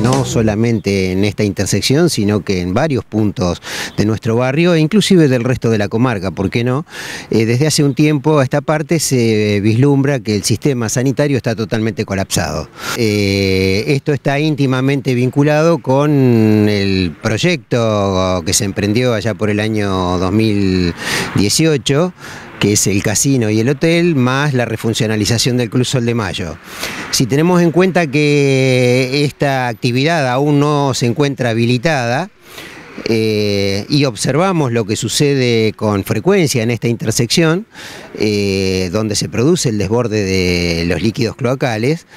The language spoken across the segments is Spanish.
no solamente en esta intersección, sino que en varios puntos de nuestro barrio e inclusive del resto de la comarca, ¿por qué no? Desde hace un tiempo a esta parte se vislumbra que el sistema sanitario está totalmente colapsado. Esto está íntimamente vinculado con el proyecto que se emprendió allá por el año 2018, que es el casino y el hotel, más la refuncionalización del Club Sol de Mayo. Si tenemos en cuenta que esta actividad aún no se encuentra habilitada, y observamos lo que sucede con frecuencia en esta intersección, donde se produce el desborde de los líquidos cloacales,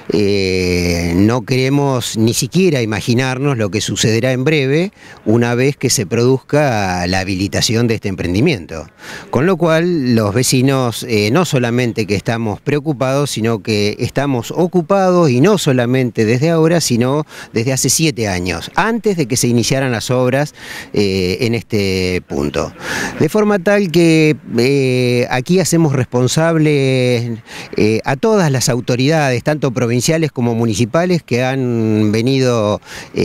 no queremos ni siquiera imaginarnos lo que sucederá en breve una vez que se produzca la habilitación de este emprendimiento. Con lo cual los vecinos no solamente que estamos preocupados, sino que estamos ocupados, y no solamente desde ahora, sino desde hace 7 años, antes de que se iniciaran las obras en este punto. De forma tal que aquí hacemos responsables a todas las autoridades, tanto provinciales como municipales, que han venido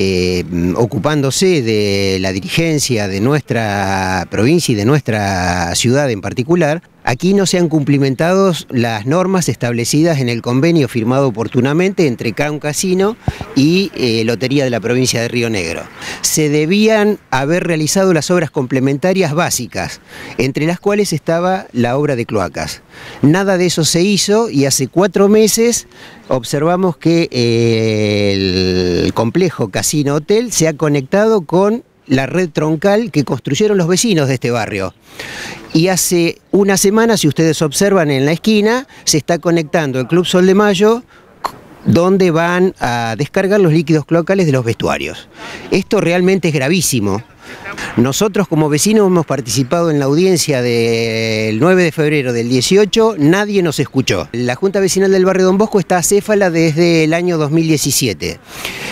ocupándose de la dirigencia de nuestra provincia y de nuestra ciudad en particular. Aquí no se han cumplimentado las normas establecidas en el convenio firmado oportunamente entre Crown Casino y Lotería de la provincia de Río Negro. Se debían haber realizado las obras complementarias básicas, entre las cuales estaba la obra de cloacas. Nada de eso se hizo, y hace 4 meses observamos que el complejo Casino Hotel se ha conectado con la red troncal que construyeron los vecinos de este barrio. Y hace una semana, si ustedes observan en la esquina, se está conectando el Club Sol de Mayo, donde van a descargar los líquidos cloacales de los vestuarios. Esto realmente es gravísimo. Nosotros como vecinos hemos participado en la audiencia del 9 de febrero del 18, nadie nos escuchó. La Junta Vecinal del Barrio Don Bosco está acéfala desde el año 2017.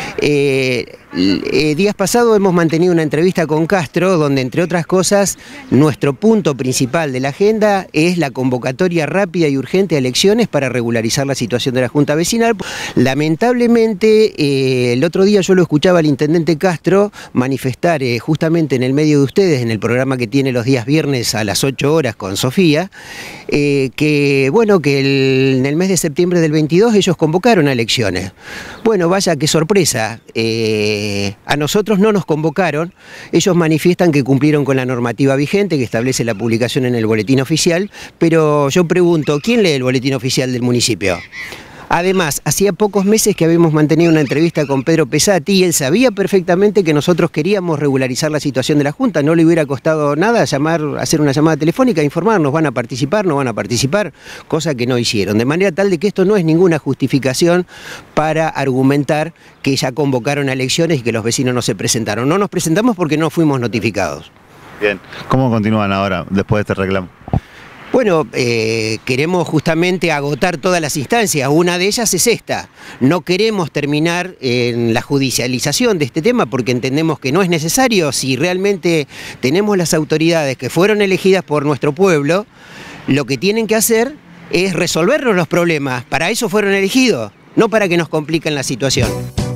Días pasados hemos mantenido una entrevista con Castro, donde entre otras cosas nuestro punto principal de la agenda es la convocatoria rápida y urgente a elecciones para regularizar la situación de la Junta Vecinal. Lamentablemente el otro día yo lo escuchaba al intendente Castro manifestar justamente en el medio de ustedes, en el programa que tiene los días viernes a las 8 horas con Sofía, que bueno, que en el mes de septiembre del 22 ellos convocaron a elecciones. Bueno, vaya qué sorpresa. A nosotros no nos convocaron. Ellos manifiestan que cumplieron con la normativa vigente que establece la publicación en el boletín oficial, pero yo pregunto, ¿quién lee el boletín oficial del municipio? Además, hacía pocos meses que habíamos mantenido una entrevista con Pedro Pesati y él sabía perfectamente que nosotros queríamos regularizar la situación de la Junta. No le hubiera costado nada hacer una llamada telefónica, informarnos, van a participar, no van a participar, cosa que no hicieron. De manera tal de que esto no es ninguna justificación para argumentar que ya convocaron a elecciones y que los vecinos no se presentaron. No nos presentamos porque no fuimos notificados. Bien, ¿cómo continúan ahora después de este reclamo? Bueno, queremos justamente agotar todas las instancias. Una de ellas es esta. No queremos terminar en la judicialización de este tema porque entendemos que no es necesario. Si realmente tenemos las autoridades que fueron elegidas por nuestro pueblo, lo que tienen que hacer es resolvernos los problemas. Para eso fueron elegidos, no para que nos compliquen la situación.